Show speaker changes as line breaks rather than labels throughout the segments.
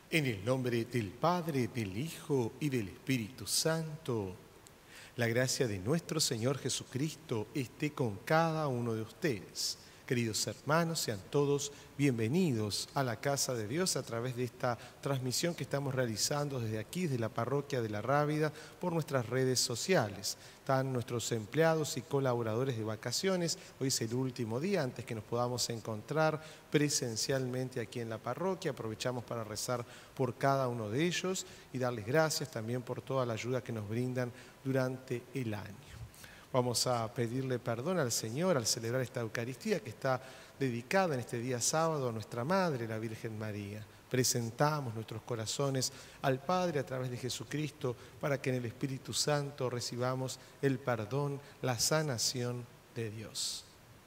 En el nombre del Padre, del Hijo y del Espíritu Santo, la gracia de nuestro Señor Jesucristo esté con cada uno de ustedes. Queridos hermanos, sean todos bienvenidos a la casa de Dios a través de esta transmisión que estamos realizando desde aquí, desde la parroquia de La Rábida, por nuestras redes sociales. Están nuestros empleados y colaboradores de vacaciones. Hoy es el último día antes que nos podamos encontrar presencialmente aquí en la parroquia. Aprovechamos para rezar por cada uno de ellos y darles gracias también por toda la ayuda que nos brindan durante el año. Vamos a pedirle perdón al Señor al celebrar esta Eucaristía que está dedicada en este día sábado a nuestra Madre, la Virgen María. Presentamos nuestros corazones al Padre a través de Jesucristo para que en el Espíritu Santo recibamos el perdón, la sanación de Dios.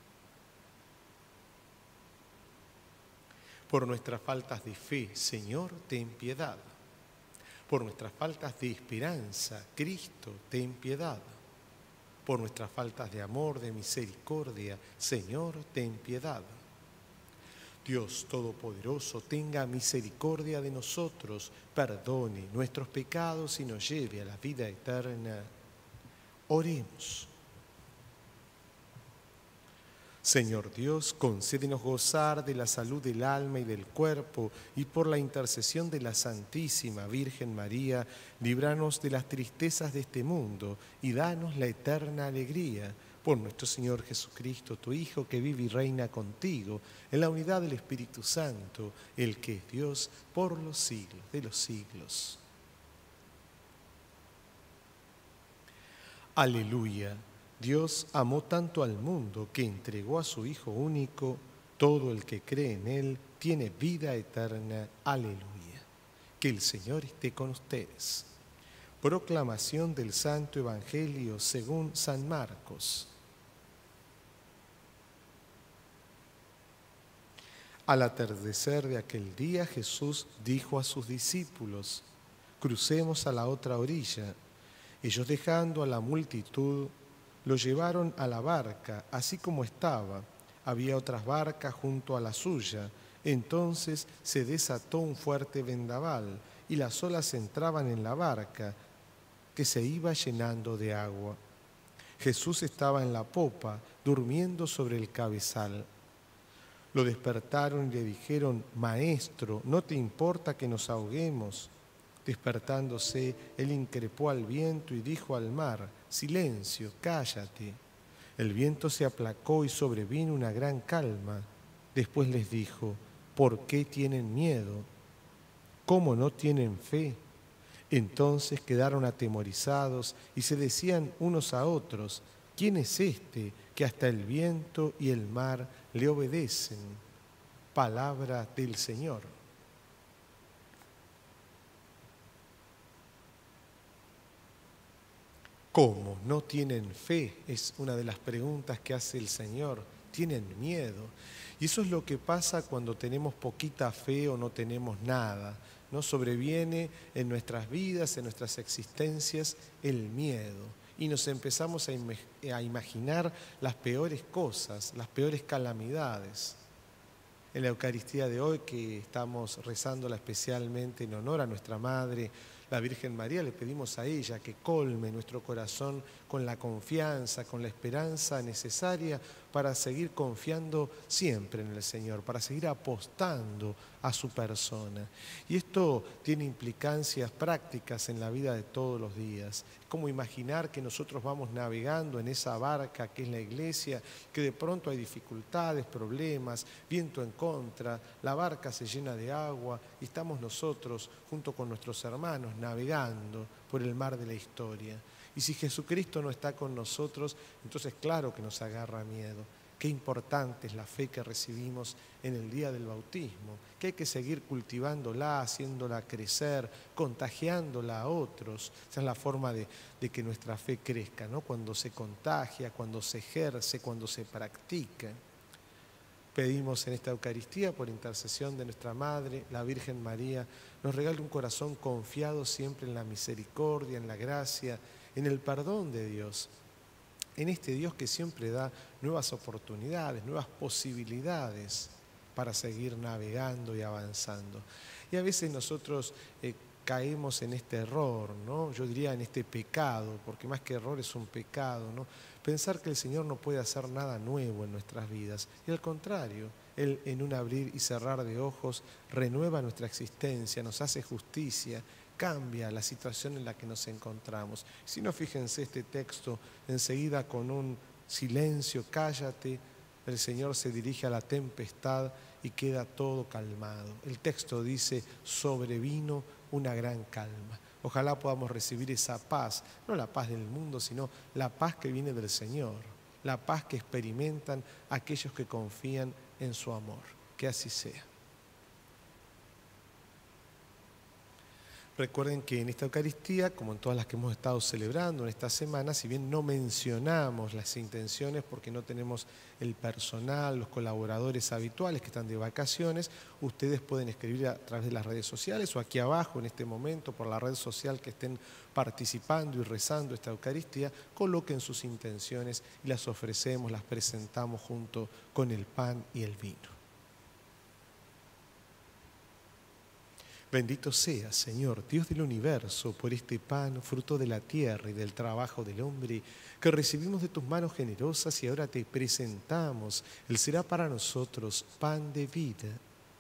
Por nuestras faltas de fe, Señor, ten piedad. Por nuestras faltas de esperanza, Cristo, ten piedad. Por nuestras faltas de amor, de misericordia, Señor, ten piedad. Dios Todopoderoso, tenga misericordia de nosotros, perdone nuestros pecados y nos lleve a la vida eterna. Oremos. Señor Dios, concédenos gozar de la salud del alma y del cuerpo, y por la intercesión de la Santísima Virgen María, líbranos de las tristezas de este mundo y danos la eterna alegría. Por nuestro Señor Jesucristo, tu Hijo, que vive y reina contigo, en la unidad del Espíritu Santo, el que es Dios por los siglos de los siglos. Aleluya. Dios amó tanto al mundo que entregó a su Hijo único. Todo el que cree en Él tiene vida eterna. Aleluya. Que el Señor esté con ustedes. Proclamación del Santo Evangelio según San Marcos. Al atardecer de aquel día, Jesús dijo a sus discípulos: crucemos a la otra orilla. Ellos, dejando a la multitud, lo llevaron a la barca, así como estaba. Había otras barcas junto a la suya. Entonces se desató un fuerte vendaval y las olas entraban en la barca, que se iba llenando de agua. Jesús estaba en la popa, durmiendo sobre el cabezal. Lo despertaron y le dijeron: Maestro, ¿no te importa que nos ahoguemos? Despertándose, él increpó al viento y dijo al mar: Silencio, cállate. El viento se aplacó y sobrevino una gran calma. Después les dijo: ¿por qué tienen miedo? ¿Cómo no tienen fe? Entonces quedaron atemorizados y se decían unos a otros: ¿quién es este que hasta el viento y el mar le obedecen? Palabra del Señor. ¿Cómo no tienen fe? Es una de las preguntas que hace el Señor. Tienen miedo. Y eso es lo que pasa cuando tenemos poquita fe o no tenemos nada. ¿No? Sobreviene en nuestras vidas, en nuestras existencias, el miedo. Y nos empezamos a imaginar las peores cosas, las peores calamidades. En la Eucaristía de hoy, que estamos rezándola especialmente en honor a nuestra Madre, la Virgen María, le pedimos a ella que colme nuestro corazón con la confianza, con la esperanza necesaria para seguir confiando siempre en el Señor, para seguir apostando a su persona. Y esto tiene implicancias prácticas en la vida de todos los días. Es como imaginar que nosotros vamos navegando en esa barca que es la iglesia, que de pronto hay dificultades, problemas, viento en contra, la barca se llena de agua y estamos nosotros junto con nuestros hermanos navegando por el mar de la historia. Y si Jesucristo no está con nosotros, entonces claro que nos agarra miedo. Qué importante es la fe que recibimos en el día del bautismo, que hay que seguir cultivándola, haciéndola crecer, contagiándola a otros. Esa es la forma de que nuestra fe crezca, ¿no? Cuando se contagia, cuando se ejerce, cuando se practica. Pedimos en esta Eucaristía, por intercesión de nuestra Madre, la Virgen María, nos regale un corazón confiado siempre en la misericordia, en la gracia, en el perdón de Dios, en este Dios que siempre da nuevas oportunidades, nuevas posibilidades. para seguir navegando y avanzando. Y a veces nosotros caemos en este error, ¿no? Yo diría en este pecado, porque más que error es un pecado, ¿no? Pensar que el Señor no puede hacer nada nuevo en nuestras vidas. Y al contrario, Él en un abrir y cerrar de ojos renueva nuestra existencia, nos hace justicia, cambia la situación en la que nos encontramos. Si no, fíjense este texto, enseguida con un silencio, cállate, el Señor se dirige a la tempestad y queda todo calmado. El texto dice, sobrevino una gran calma. Ojalá podamos recibir esa paz, no la paz del mundo, sino la paz que viene del Señor, la paz que experimentan aquellos que confían en su amor. Que así sea. Recuerden que en esta Eucaristía, como en todas las que hemos estado celebrando en esta semana, si bien no mencionamos las intenciones porque no tenemos el personal, los colaboradores habituales que están de vacaciones, ustedes pueden escribir a través de las redes sociales o aquí abajo en este momento por la red social que estén participando y rezando esta Eucaristía, coloquen sus intenciones y las ofrecemos, las presentamos junto con el pan y el vino. Bendito seas, Señor, Dios del universo, por este pan, fruto de la tierra y del trabajo del hombre, que recibimos de tus manos generosas y ahora te presentamos. Él será para nosotros pan de vida.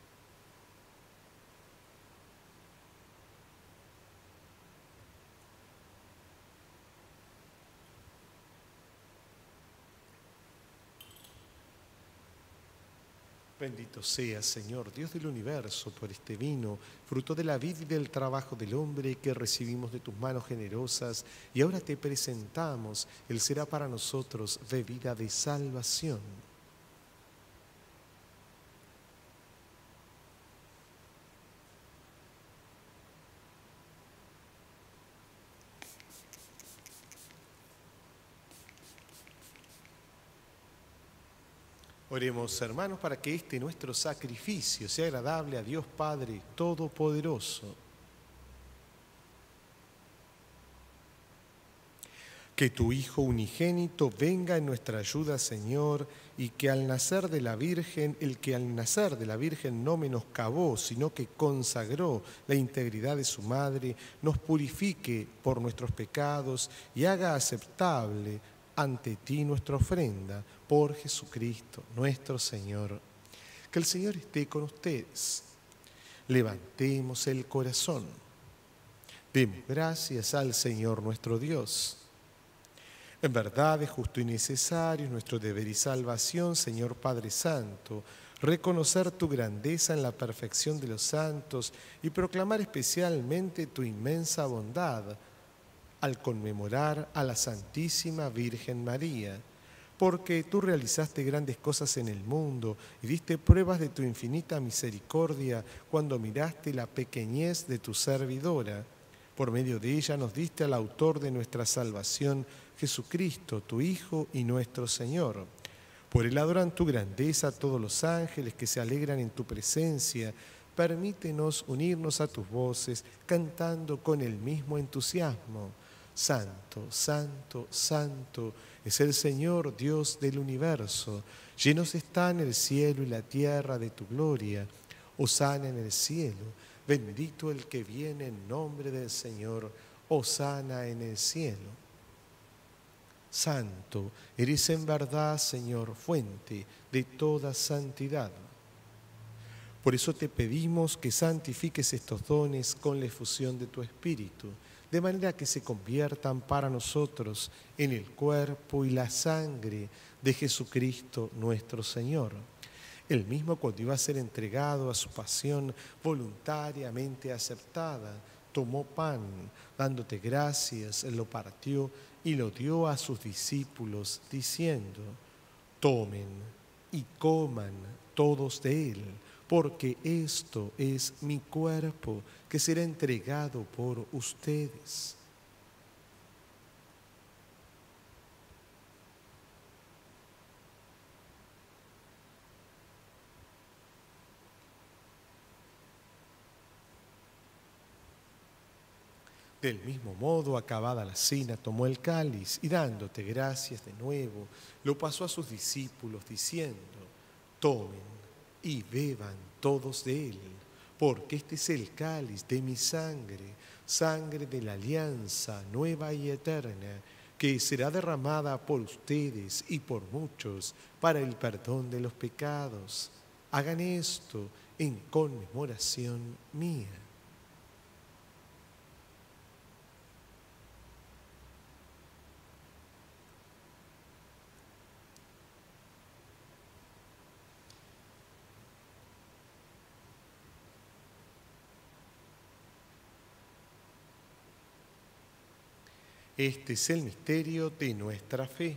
Bendito seas, Señor, Dios del universo, por este vino, fruto de la vida y del trabajo del hombre que recibimos de tus manos generosas, y ahora te presentamos. Él será para nosotros bebida de salvación. Oremos, hermanos, para que este nuestro sacrificio sea agradable a Dios Padre Todopoderoso. Que tu Hijo unigénito venga en nuestra ayuda, Señor, y que al nacer de la Virgen, el que al nacer de la Virgen no menoscabó, sino que consagró la integridad de su madre, nos purifique por nuestros pecados y haga aceptable ante ti nuestra ofrenda, por Jesucristo nuestro Señor. Que el Señor esté con ustedes. Levantemos el corazón. Demos gracias al Señor nuestro Dios. En verdad es justo y necesario nuestro deber y salvación, Señor Padre Santo, reconocer tu grandeza en la perfección de los santos y proclamar especialmente tu inmensa bondad al conmemorar a la Santísima Virgen María, porque tú realizaste grandes cosas en el mundo y diste pruebas de tu infinita misericordia cuando miraste la pequeñez de tu servidora. Por medio de ella nos diste al autor de nuestra salvación, Jesucristo, tu Hijo y nuestro Señor. Por él adoran tu grandeza todos los ángeles que se alegran en tu presencia. Permítenos unirnos a tus voces, cantando con el mismo entusiasmo. Santo, santo, santo es el Señor Dios del universo. Llenos están el cielo y la tierra de tu gloria. Hosana en el cielo. Bendito el que viene en nombre del Señor. Hosana en el cielo. Santo, eres en verdad, Señor, fuente de toda santidad. Por eso te pedimos que santifiques estos dones con la efusión de tu Espíritu, de manera que se conviertan para nosotros en el cuerpo y la sangre de Jesucristo nuestro Señor. Él mismo, cuando iba a ser entregado a su pasión voluntariamente aceptada, tomó pan, dándote gracias, él lo partió y lo dio a sus discípulos, diciendo: tomen y coman todos de él, porque esto es mi cuerpo que será entregado por ustedes. Del mismo modo, acabada la cena, tomó el cáliz y dándote gracias de nuevo, lo pasó a sus discípulos diciendo: tomen y beban todos de él, porque este es el cáliz de mi sangre, sangre de la alianza nueva y eterna, que será derramada por ustedes y por muchos para el perdón de los pecados. Hagan esto en conmemoración mía. Este es el misterio de nuestra fe.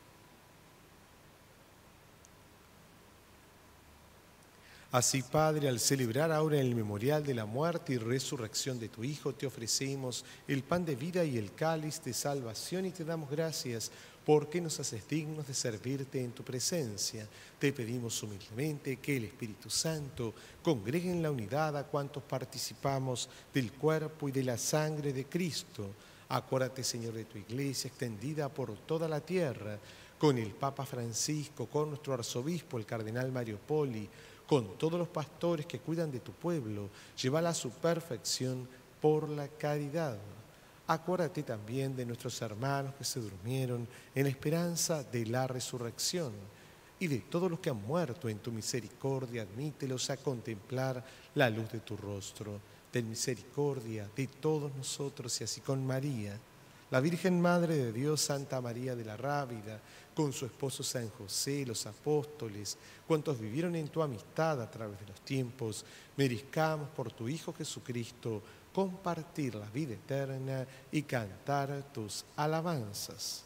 Así, Padre, al celebrar ahora el memorial de la muerte y resurrección de tu Hijo, te ofrecemos el pan de vida y el cáliz de salvación y te damos gracias porque nos haces dignos de servirte en tu presencia. Te pedimos humildemente que el Espíritu Santo congregue en la unidad a cuantos participamos del cuerpo y de la sangre de Cristo. Acuérdate, Señor, de tu iglesia extendida por toda la tierra, con el Papa Francisco, con nuestro arzobispo, el cardenal Mario Poli, con todos los pastores que cuidan de tu pueblo, llévala a su perfección por la caridad. Acuérdate también de nuestros hermanos que se durmieron en la esperanza de la resurrección y de todos los que han muerto en tu misericordia, admítelos a contemplar la luz de tu rostro. Ten misericordia de todos nosotros y así con María, la Virgen Madre de Dios, Santa María de la Rábida, con su esposo San José, los apóstoles, cuantos vivieron en tu amistad a través de los tiempos, merezcamos por tu Hijo Jesucristo compartir la vida eterna y cantar tus alabanzas.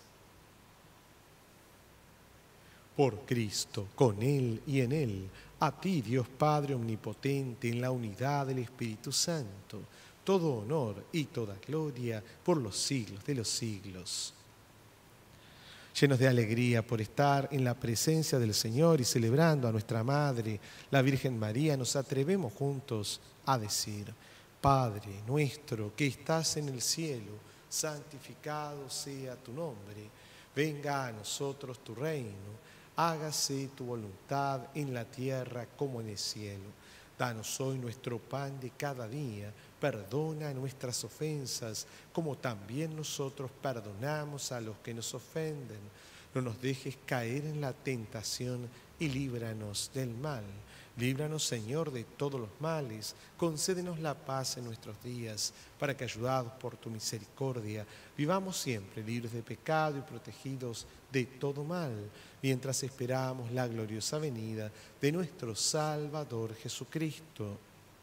Por Cristo, con Él y en Él, a ti, Dios Padre Omnipotente, en la unidad del Espíritu Santo, todo honor y toda gloria por los siglos de los siglos. Llenos de alegría por estar en la presencia del Señor y celebrando a nuestra Madre, la Virgen María, nos atrevemos juntos a decir: Padre nuestro que estás en el cielo, santificado sea tu nombre. Venga a nosotros tu reino. Hágase tu voluntad en la tierra como en el cielo. Danos hoy nuestro pan de cada día. Perdona nuestras ofensas, como también nosotros perdonamos a los que nos ofenden. No nos dejes caer en la tentación y líbranos del mal. Líbranos, Señor, de todos los males. Concédenos la paz en nuestros días, para que, ayudados por tu misericordia, vivamos siempre libres de pecado y protegidos de todo mal, mientras esperamos la gloriosa venida de nuestro Salvador Jesucristo.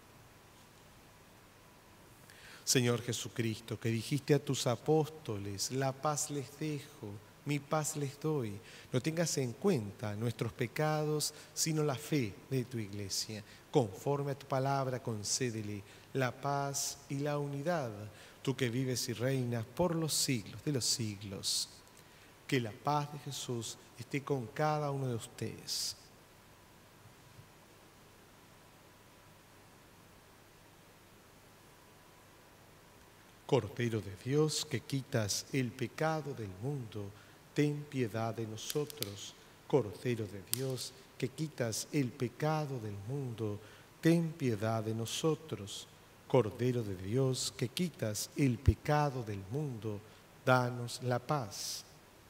Señor Jesucristo, que dijiste a tus apóstoles: la paz les dejo, mi paz les doy. No tengas en cuenta nuestros pecados, sino la fe de tu iglesia. Conforme a tu palabra, concédele la paz y la unidad. Tú que vives y reinas por los siglos de los siglos. Que la paz de Jesús esté con cada uno de ustedes. Cordero de Dios, que quitas el pecado del mundo, ten piedad de nosotros. Cordero de Dios, que quitas el pecado del mundo, ten piedad de nosotros. Cordero de Dios, que quitas el pecado del mundo, danos la paz.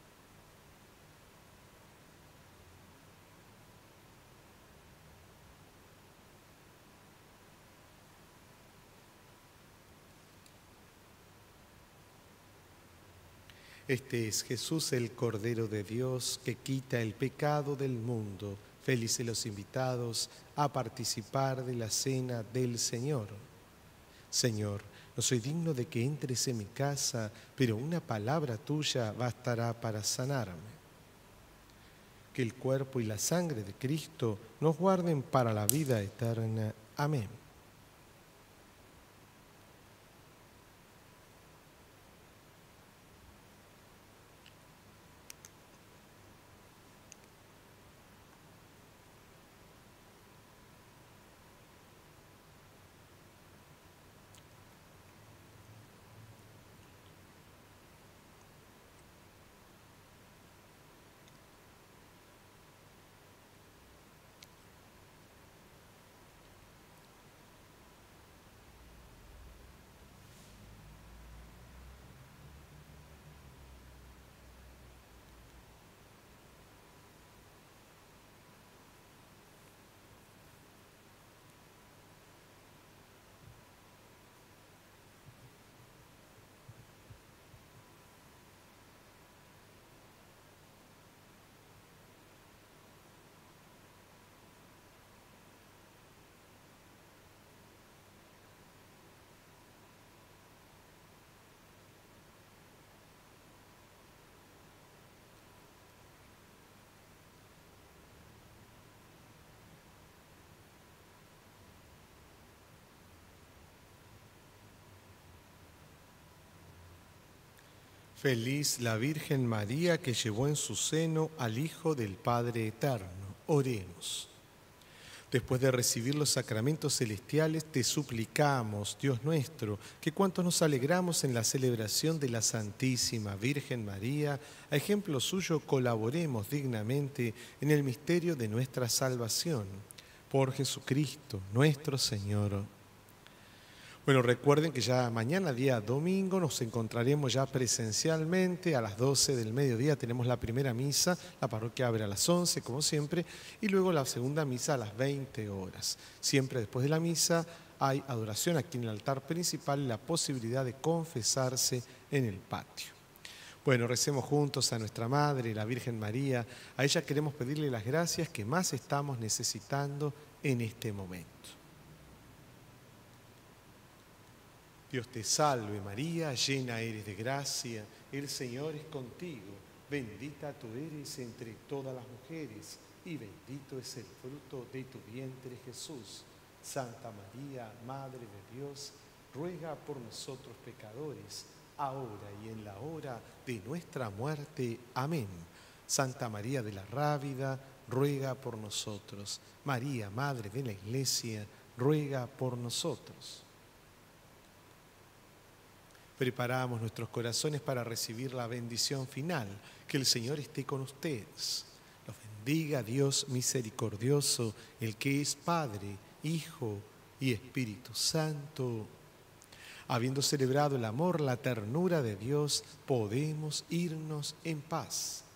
Este es Jesús, el Cordero de Dios, que quita el pecado del mundo. Felices los invitados a participar de la cena del Señor. Señor, no soy digno de que entres en mi casa, pero una palabra tuya bastará para sanarme. Que el cuerpo y la sangre de Cristo nos guarden para la vida eterna. Amén. Feliz la Virgen María que llevó en su seno al Hijo del Padre Eterno. Oremos. Después de recibir los sacramentos celestiales, te suplicamos, Dios nuestro, que cuantos nos alegramos en la celebración de la Santísima Virgen María, a ejemplo suyo colaboremos dignamente en el misterio de nuestra salvación. Por Jesucristo, nuestro Señor. Bueno, recuerden que ya mañana, día domingo, nos encontraremos ya presencialmente a las 12 del mediodía. Tenemos la primera misa, la parroquia abre a las 11, como siempre, y luego la segunda misa a las 20 horas. Siempre después de la misa hay adoración aquí en el altar principal y la posibilidad de confesarse en el patio. Bueno, recemos juntos a nuestra Madre, la Virgen María. A ella queremos pedirle las gracias que más estamos necesitando en este momento. Dios te salve María, llena eres de gracia, el Señor es contigo, bendita tú eres entre todas las mujeres y bendito es el fruto de tu vientre Jesús. Santa María, Madre de Dios, ruega por nosotros pecadores, ahora y en la hora de nuestra muerte. Amén. Santa María de la Rábida, ruega por nosotros. María, Madre de la Iglesia, ruega por nosotros. Preparamos nuestros corazones para recibir la bendición final. Que el Señor esté con ustedes. Los bendiga Dios misericordioso, el que es Padre, Hijo y Espíritu Santo. Habiendo celebrado el amor, la ternura de Dios, podemos irnos en paz.